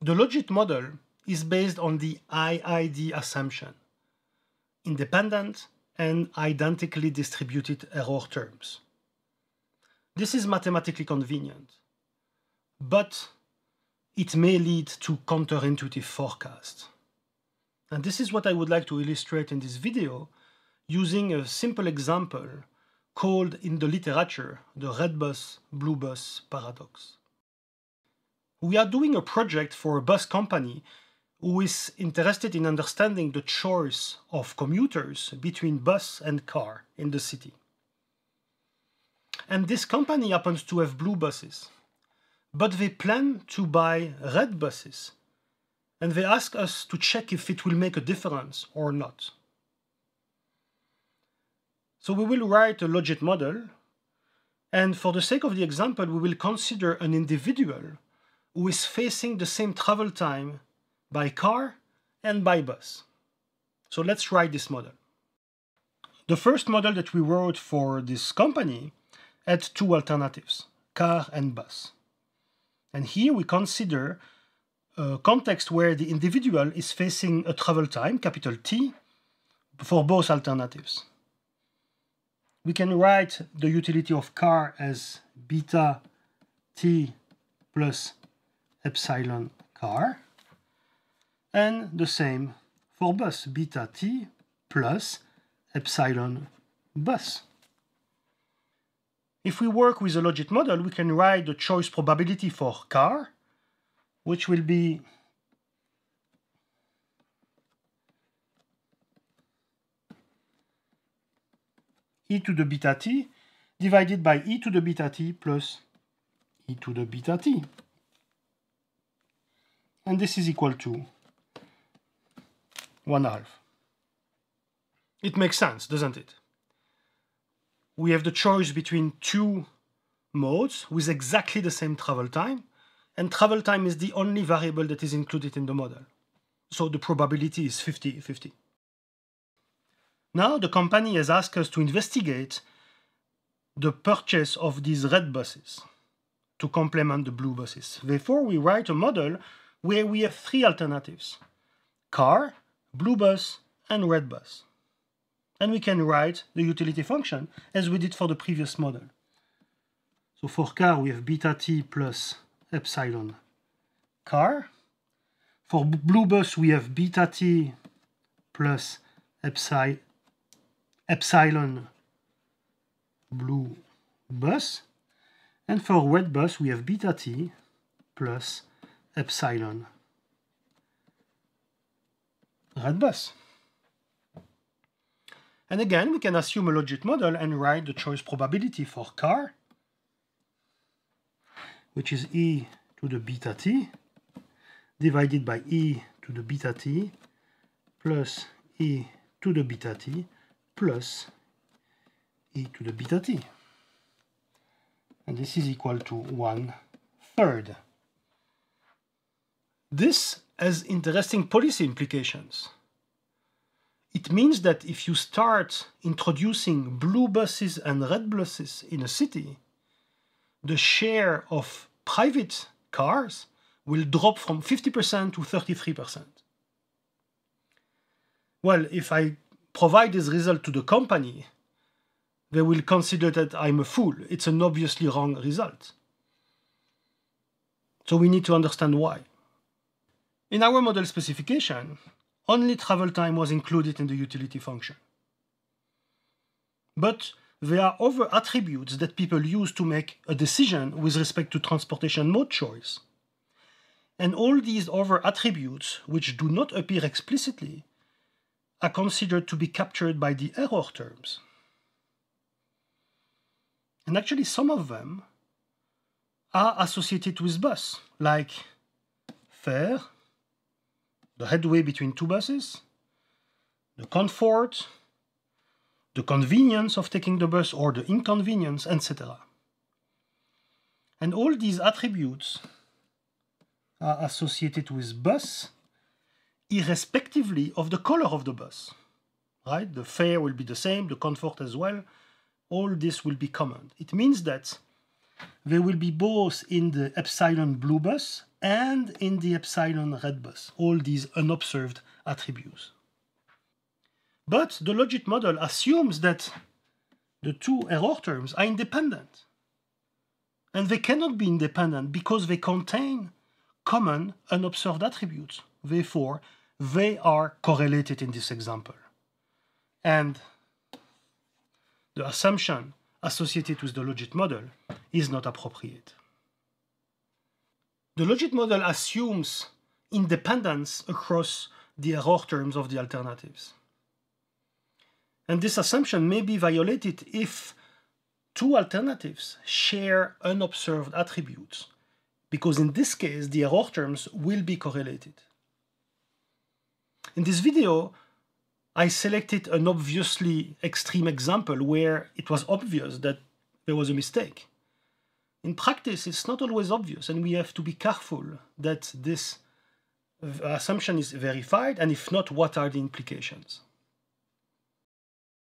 The logit model is based on the IID assumption, independent and identically distributed error terms. This is mathematically convenient, but it may lead to counterintuitive forecasts. And this is what I would like to illustrate in this video using a simple example called in the literature the red bus, blue bus paradox. We are doing a project for a bus company who is interested in understanding the choice of commuters between bus and car in the city. And this company happens to have blue buses, but they plan to buy red buses, and they ask us to check if it will make a difference or not. So we will write a logit model, and for the sake of the example, we will consider an individual who is facing the same travel time by car and by bus. So let's write this model. The first model that we wrote for this company had two alternatives, car and bus. And here we consider a context where the individual is facing a travel time, capital T, for both alternatives. We can write the utility of car as beta t plus epsilon car, and the same for bus, beta t plus epsilon bus. If we work with a logit model, we can write the choice probability for car, which will be e to the beta t divided by e to the beta t plus e to the beta t. And this is equal to 1/2. It makes sense, doesn't it? We have the choice between two modes with exactly the same travel time, and travel time is the only variable that is included in the model. So the probability is 50-50. Now the company has asked us to investigate the purchase of these red buses to complement the blue buses. Therefore, we write a model where we have three alternatives: car, blue bus, and red bus. And we can write the utility function as we did for the previous model. So for car, we have beta t plus epsilon car. For blue bus, we have beta t plus epsilon blue bus. And for red bus, we have beta t plus epsilon red bus. And again, we can assume a logit model and write the choice probability for car, which is e to the beta t divided by e to the beta t plus e to the beta t plus e to the beta t. And this is equal to 1/3. This has interesting policy implications. It means that if you start introducing blue buses and red buses in a city, the share of private cars will drop from 50% to 33%. Well, if I provide this result to the company, they will consider that I'm a fool. It's an obviously wrong result. So we need to understand why. In our model specification, only travel time was included in the utility function. But there are other attributes that people use to make a decision with respect to transportation mode choice. And all these other attributes, which do not appear explicitly, are considered to be captured by the error terms. And actually some of them are associated with bus, like fare, the headway between two buses, the comfort, the convenience of taking the bus or the inconvenience, etc. And all these attributes are associated with bus irrespectively of the color of the bus, right? The fare will be the same, the comfort as well. All this will be common. It means that they will be both in the epsilon blue bus and in the epsilon red bus, all these unobserved attributes. But the logit model assumes that the two error terms are independent. And they cannot be independent because they contain common unobserved attributes. Therefore, they are correlated in this example. And the assumption associated with the logit model is not appropriate. The logit model assumes independence across the error terms of the alternatives. And this assumption may be violated if two alternatives share unobserved attributes, because in this case, the error terms will be correlated. In this video, I selected an obviously extreme example where it was obvious that there was a mistake. In practice, it's not always obvious, and we have to be careful that this assumption is verified, and if not, what are the implications?